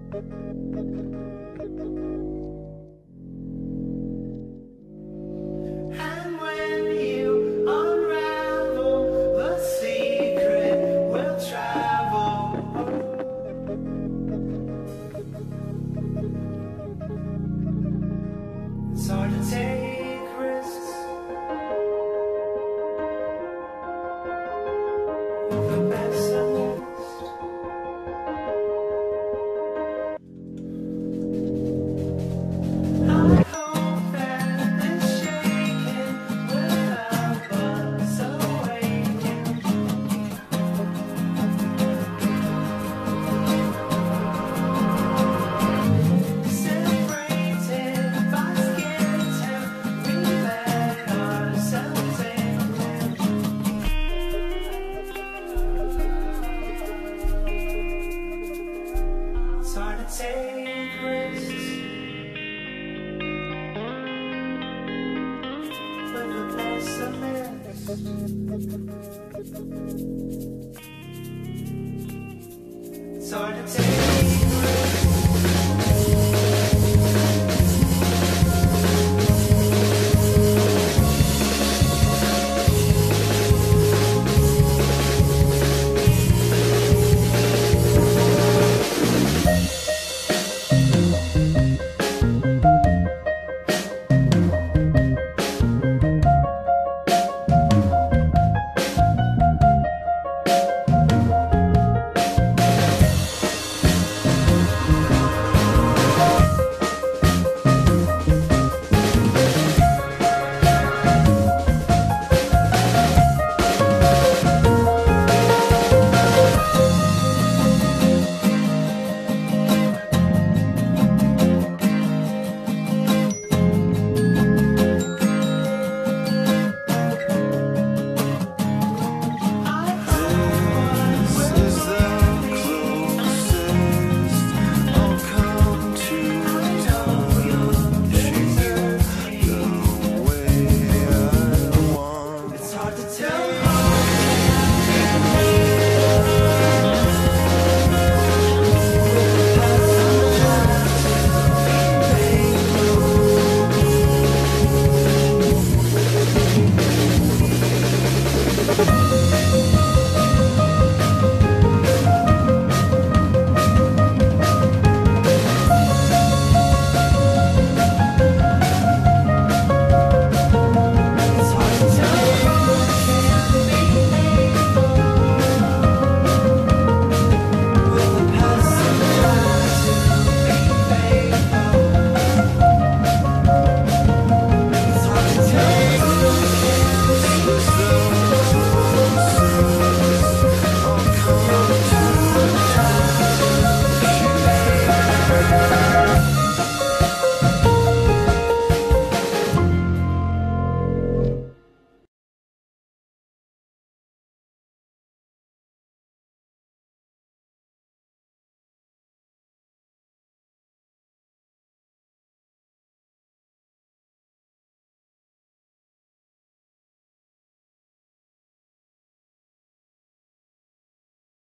And when you unravel, the secret will travel. It's hard to take risks. The pessimist. I hope that this shaking will help us awaken. Separated by skin temp, we let ourselves in. It's hard to take risks with a pessimist.